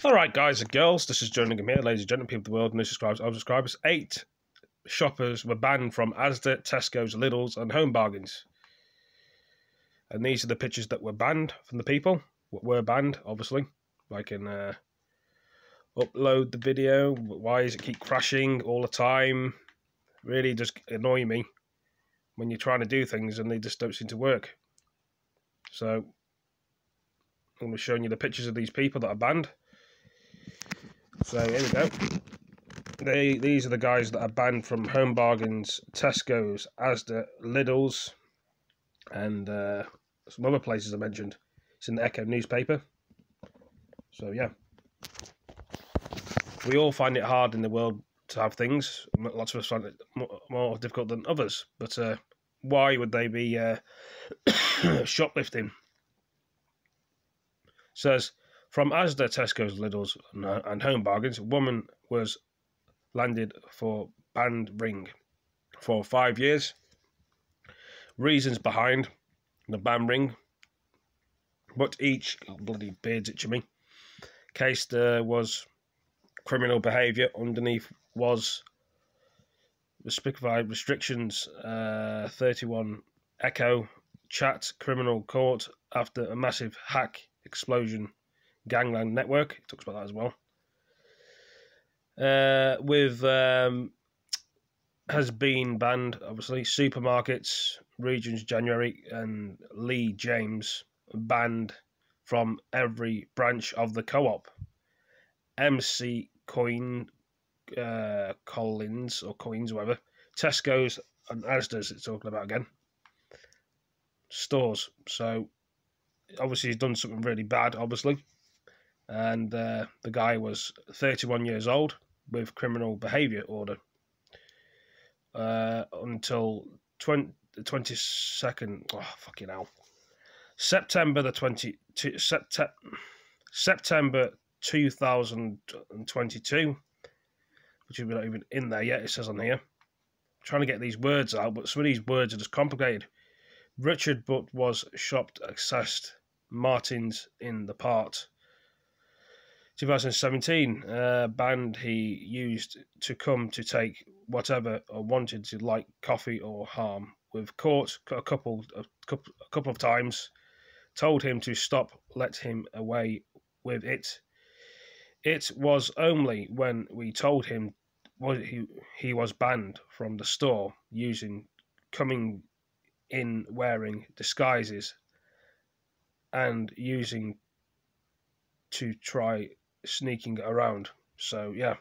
Alright guys and girls, this is Joe Ningham here, ladies and gentlemen, people of the world, new subscribers, unsubscribers. 8 shoppers were banned from Asda, Tesco's, Lidl's and Home Bargains. And these are the pictures that were banned from the people. Were banned, obviously. I can upload the video. Why does it keep crashing all the time? Really just annoy me when you're trying to do things and they just don't seem to work. So, I'm going to be showing you the pictures of these people that are banned. So here we go. These are the guys that are banned from Home Bargains, Tesco's, Asda, Lidl's, and some other places I mentioned. It's in the Echo newspaper. So yeah, we all find it hard in the world to have things. Lots of us find it more difficult than others. But why would they be shoplifting? It says, from Asda, Tesco's, Lidl's and Home Bargains, a woman was landed for banned ring for 5 years. Reasons behind the ban ring, but each bloody beard's itching me. Case there was criminal behaviour. Underneath was specified restrictions. 31 Echo chat criminal court after a massive hack explosion. Gangland network. It talks about that as well. Has been banned, obviously. Supermarkets, Regions January and Lee James banned from every branch of the co-op. MC Collins or Coins, whatever. Tesco's and Asda's it's talking about again. Stores. So obviously he's done something really bad, obviously. And the guy was 31 years old with criminal behaviour order until the 22nd. Oh, fucking hell. September 2022, which is not even in there yet. It says on here. I'm trying to get these words out, but some of these words are just complicated. Richard Butt was shopped, accessed Martins in the part. 2017, band he used to come to take whatever or wanted to, like coffee or harm. We've caught a couple of times, told him to stop, let him away with it. It was only when we told him he was banned from the store coming in wearing disguises and using to try sneaking around. So yeah.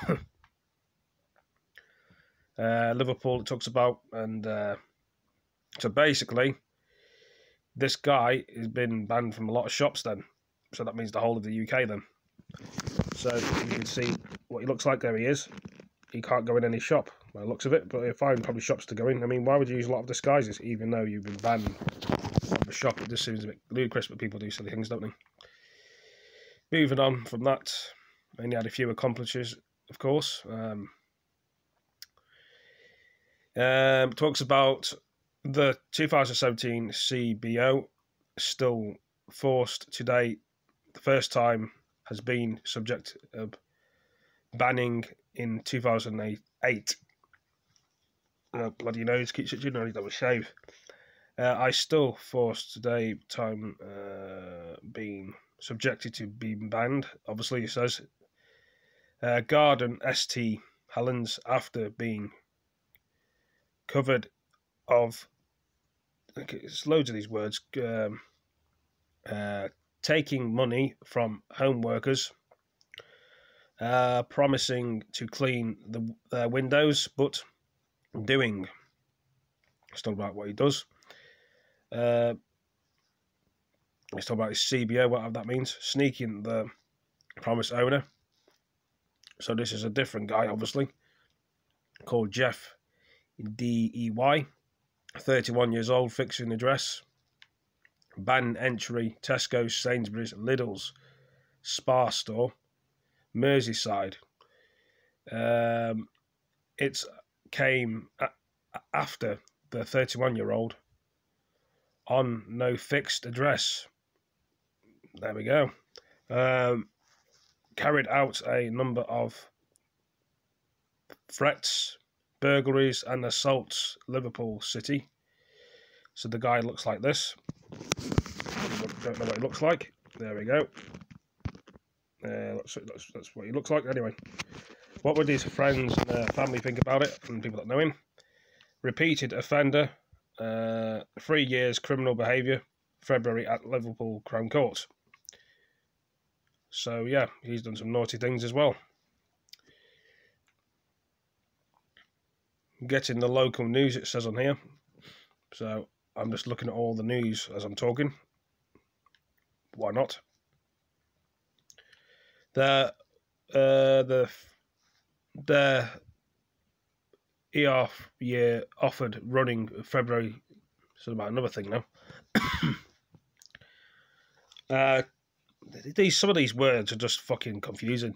Liverpool it talks about, and so basically this guy has been banned from a lot of shops then, so that means the whole of the UK then. So you can see what he looks like. There he is. He can't go in any shop by the looks of it, but he'll find probably shops to go in. I mean, why would you use a lot of disguises even though you've been banned from the shop? It just seems a bit ludicrous, but people do silly things, don't they? Moving on from that, only had a few accomplishments, of course. Talks about the 2017 CBO, still forced today. The first time has been subject of banning in 2008. Bloody nose keeps itching. I need to have a shave. I still forced today time being subjected to being banned. Obviously, it says Garden St. Helens after being covered of. It's loads of these words. Taking money from home workers, promising to clean their windows, but doing. Let's talk about what he does. Let's talk about his CBO, whatever that means. Sneaking the promised owner. So this is a different guy, obviously, called Jeff DEY, 31 years old, fixing address. Ban entry, Tesco's, Sainsbury's, Lidl's, Spar store, Merseyside. It came after the 31-year-old on no fixed address. There we go. carried out a number of threats, burglaries and assaults Liverpool City. So the guy looks like this. Don't know what he looks like. There we go. That's what he looks like. Anyway, what would his friends and family think about it, and people that know him? Repeated offender, 3 years criminal behaviour, February at Liverpool Crown Court. So yeah, he's done some naughty things as well. Getting the local news, it says on here. So I'm just looking at all the news as I'm talking. Why not? The ER year offered running February. So about another thing now. Some of these words are just fucking confusing.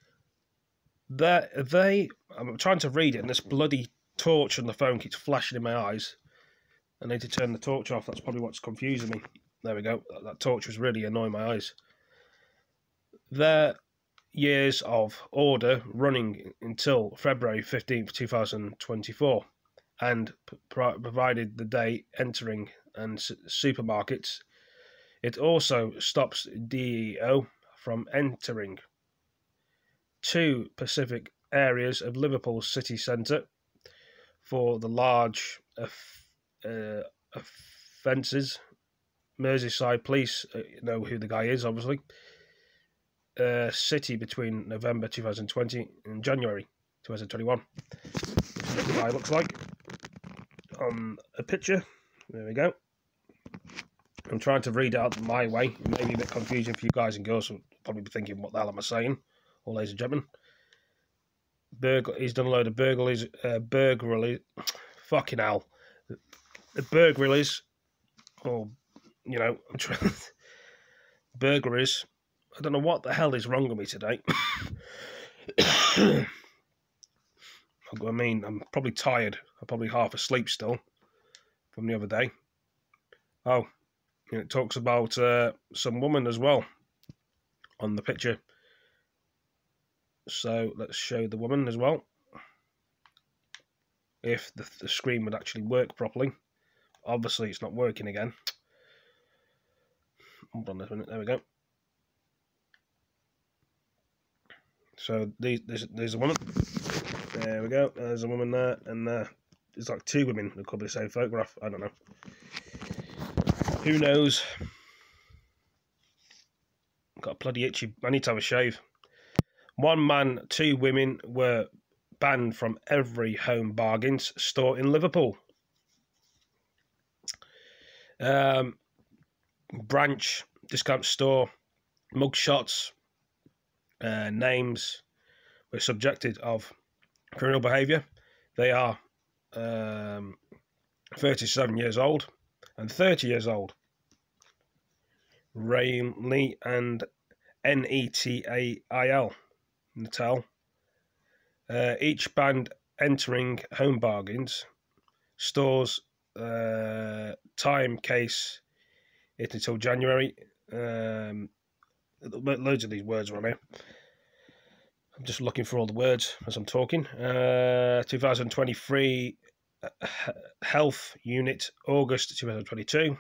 I'm trying to read it, and this bloody torch on the phone keeps flashing in my eyes. I need to turn the torch off. That's probably what's confusing me. There we go. That torch was really annoying my eyes. Their years of order running until February 15th, 2024, and provided the day entering and supermarkets. It also stops DEO from entering 2 specific areas of Liverpool city centre for the large offences. Merseyside police know who the guy is, obviously. City between November 2020 and January 2021. What the guy looks like on a picture. There we go. I'm trying to read it out my way. It may be a bit confusing for you guys and girls. Who'll probably be thinking, what the hell am I saying? All ladies and gentlemen. He's done a load of burglaries. Fucking hell. Burglaries. Or, burglaries. I don't know what the hell is wrong with me today. I mean, I'm probably tired. I'm probably half asleep still from the other day. Oh, it talks about some woman as well on the picture. So let's show the woman as well. If the screen would actually work properly. Obviously, it's not working again. Hold on a minute. There we go. So there's a woman. There we go. There's a woman there, and there's like 2 women that could be the same photograph. I don't know. Who knows? Got a bloody itchy. I need to have a shave. 1 man, 2 women were banned from every Home Bargains store in Liverpool. Branch discount store, mugshots, names were subjected of criminal behaviour. They are 37 years old and 30 years old. Rainley and Netail. Natal. Each band entering Home Bargains stores time case it until January. Loads of these words are on here. I'm just looking for all the words as I'm talking. 2023 Health Unit, August 2022.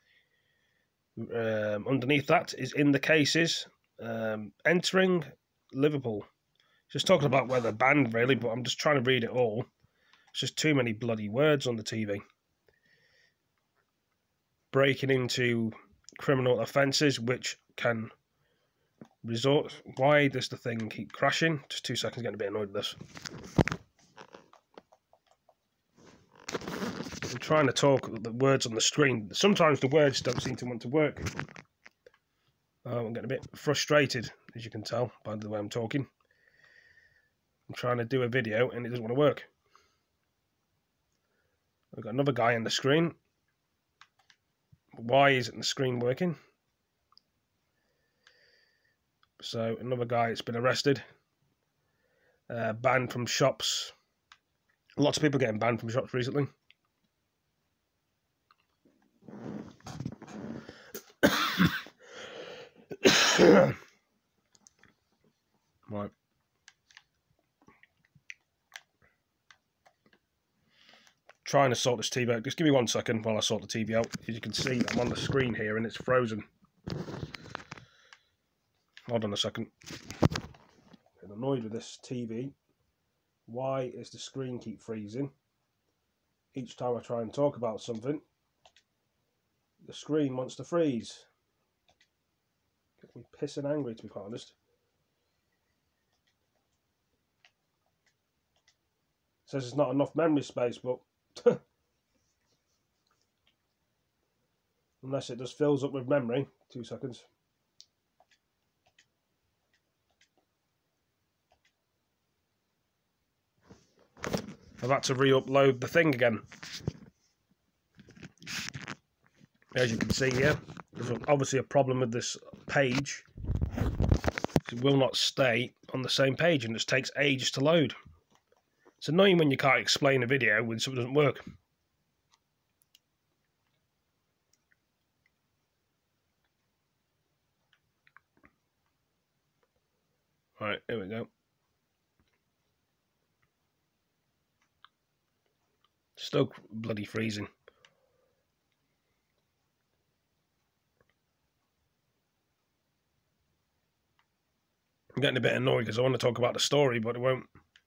Underneath that is in the cases. Entering Liverpool. Just talking about where they're banned, really, but I'm just trying to read it all. It's just too many bloody words on the TV. Breaking into criminal offences, which can resort... Why does the thing keep crashing? Just 2 seconds, getting a bit annoyed with this. I'm trying to talk the words on the screen. Sometimes the words don't seem to want to work. I'm getting a bit frustrated, as you can tell by the way I'm talking. I'm trying to do a video and it doesn't want to work. I've got another guy on the screen. Why isn't the screen working? So another guy that's been arrested. Banned from shops. Lots of people getting banned from shops recently. Right. Trying to sort this TV out. Just give me 1 second while I sort the TV out. As you can see, I'm on the screen here and it's frozen. Hold on a second. I'm annoyed with this TV. Why is the screen keep freezing? Each time I try and talk about something, the screen wants to freeze. Gets me pissing angry, to be quite honest. It says there's not enough memory space, but unless it just fills up with memory. 2 seconds. I've had to re-upload the thing again. As you can see here, there's obviously a problem with this page. It will not stay on the same page and it just takes ages to load. It's annoying when you can't explain a video when something doesn't work. Right, here we go. Still bloody freezing. I'm getting a bit annoyed because I want to talk about the story, but it won't.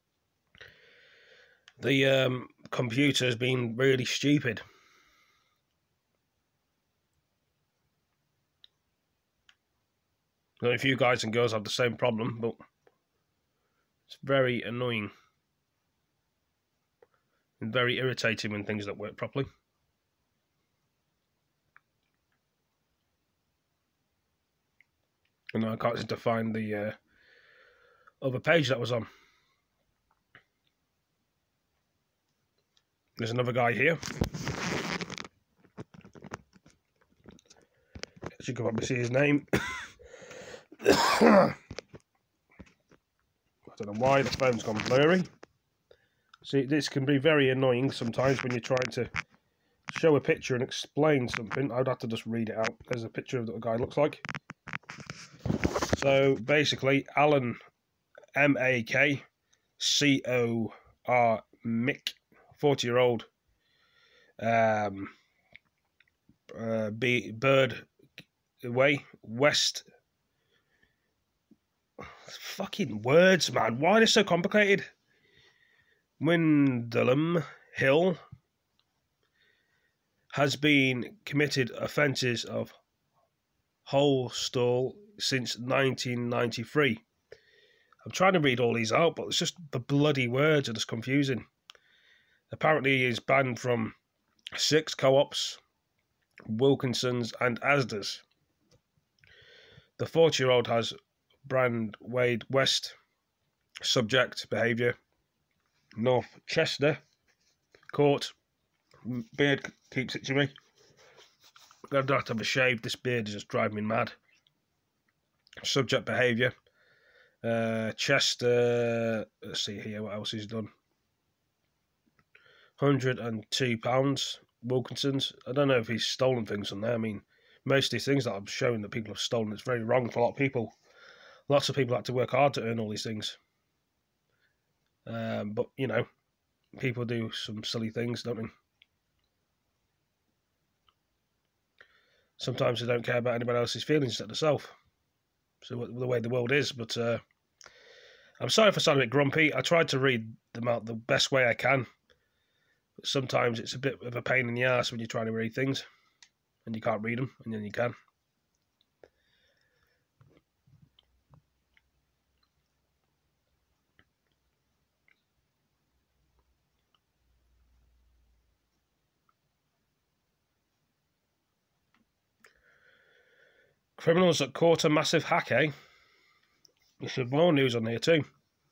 The computer's been really stupid. I don't know if you guys and girls have the same problem, but it's very annoying. And very irritating when things don't work properly. And I can't seem to find the other page that was on. There's another guy here. As you can probably see his name. I don't know why the phone's gone blurry. See, this can be very annoying sometimes when you're trying to show a picture and explain something. I'd have to just read it out. There's a picture of what the guy looks like. So basically, Alan, M-A-K-C-O-R, Mick, 40-year-old, Bird Way, West. Fucking words, man. Why are they so complicated? Wyndham Hill has been committed offences of wholesale since 1993. I'm trying to read all these out, but it's just the bloody words are just confusing. Apparently, he is banned from 6 co-ops, Wilkinson's and Asda's. The 40-year-old has Brandwade West, subject behaviour, North Chester Court. Beard keeps it to me. I'm going to have to have a shave. This beard is just driving me mad. Subject behaviour. Chester. Let's see here what else he's done. £102. Wilkinson's. I don't know if he's stolen things from there. I mean, most of these things that I'm showing that people have stolen, it's very wrong for a lot of people. Lots of people have to work hard to earn all these things. But, you know, people do some silly things, don't they? Sometimes they don't care about anybody else's feelings except themselves. So the way the world is. But I'm sorry if I sound a bit grumpy. I tried to read them out the best way I can. But sometimes it's a bit of a pain in the ass when you're trying to read things. And you can't read them, and then you can. Criminals that caught a massive hack, eh? There's some more news on here too.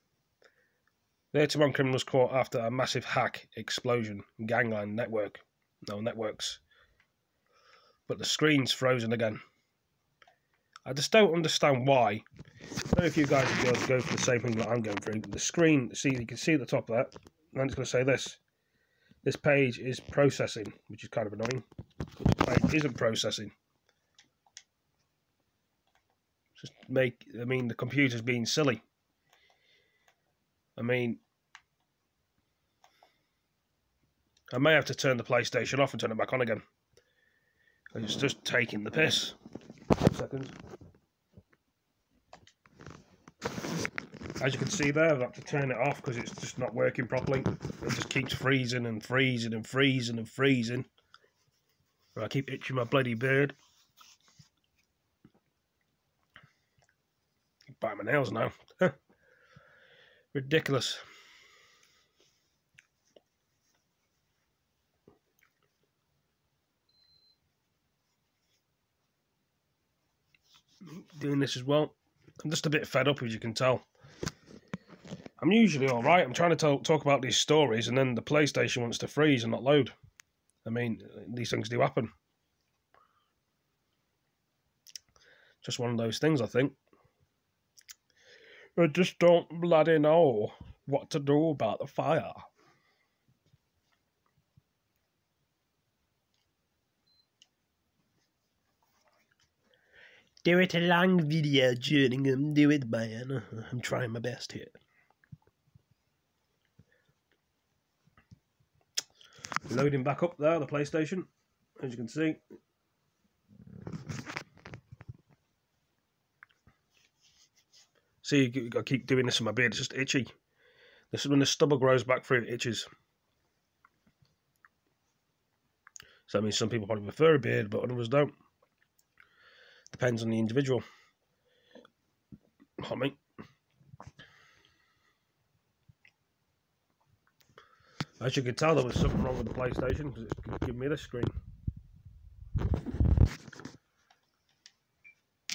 31 criminals caught after a massive hack explosion in gangland networks. But the screen's frozen again. I just don't understand why. I don't know if you guys and girls go through the same thing that I'm going through. The screen, see, you can see at the top of that, and it's going to say this. This page is processing, which is kind of annoying. This page isn't processing. The computer's being silly. I mean, I may have to turn the PlayStation off and turn it back on again. It's just taking the piss. 1 second. As you can see there, I've got to turn it off because it's just not working properly. It just keeps freezing and freezing and freezing and freezing. I keep itching my bloody beard. Bite my nails now. Ridiculous. Doing this as well. I'm just a bit fed up, as you can tell. I'm usually alright. I'm trying to talk about these stories, and then the PlayStation wants to freeze and not load. I mean, these things do happen. Just one of those things, I think. I just don't bloody know what to do about the fire. Do it a long video, Jerningham. Do it, man. I'm trying my best here. Loading back up there, the PlayStation, as you can see. See, you got to keep doing this in my beard. It's just itchy. This is when the stubble grows back through, it itches. So that means some people probably prefer a beard, but others don't. Depends on the individual. I mean, as you can tell, there was something wrong with the PlayStation because it's giving me this screen.